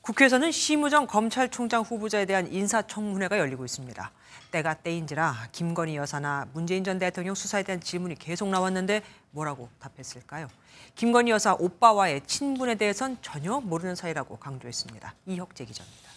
국회에서는 심우정 검찰총장 후보자에 대한 인사청문회가 열리고 있습니다. 때가 때인지라 김건희 여사나 문재인 전 대통령 수사에 대한 질문이 계속 나왔는데 뭐라고 답했을까요? 김건희 여사 오빠와의 친분에 대해선 전혀 모르는 사이라고 강조했습니다. 이혁재 기자입니다.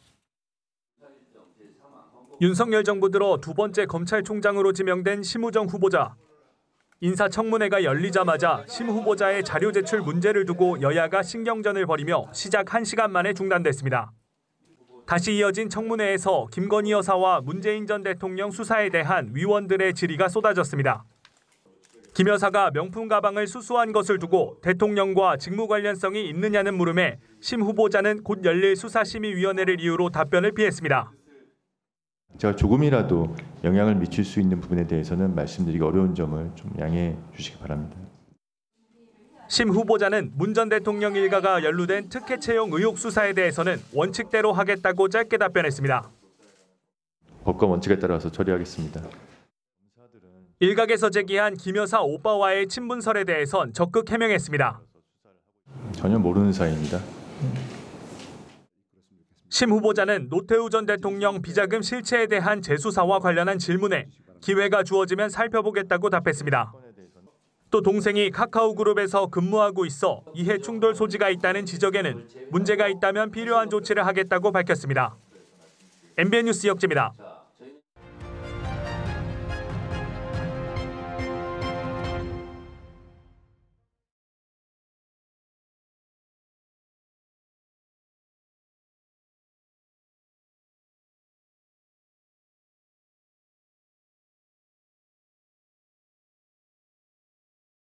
윤석열 정부 들어 두 번째 검찰총장으로 지명된 심우정 후보자. 인사청문회가 열리자마자 심 후보자의 자료 제출 문제를 두고 여야가 신경전을 벌이며 시작 1시간 만에 중단됐습니다. 다시 이어진 청문회에서 김건희 여사와 문재인 전 대통령 수사에 대한 위원들의 질의가 쏟아졌습니다. 김 여사가 명품 가방을 수수한 것을 두고 대통령과 직무 관련성이 있느냐는 물음에 심 후보자는 곧 열릴 수사심의위원회를 이유로 답변을 피했습니다. 제가 조금이라도 영향을 미칠 수 있는 부분에 대해서는 말씀드리기 어려운 점을 좀 양해해 주시기 바랍니다. 심 후보자는 문 전 대통령 일가가 연루된 특혜 채용 의혹 수사에 대해서는 원칙대로 하겠다고 짧게 답변했습니다. 법과 원칙에 따라서 처리하겠습니다. 일각에서 제기한 김 여사 오빠와의 친분설에 대해선 적극 해명했습니다. 전혀 모르는 사이입니다. 심 후보자는 노태우 전 대통령 비자금 실체에 대한 재수사와 관련한 질문에 기회가 주어지면 살펴보겠다고 답했습니다. 또 동생이 카카오그룹에서 근무하고 있어 이해 충돌 소지가 있다는 지적에는 문제가 있다면 필요한 조치를 하겠다고 밝혔습니다. MBN 뉴스 이혁재입니다.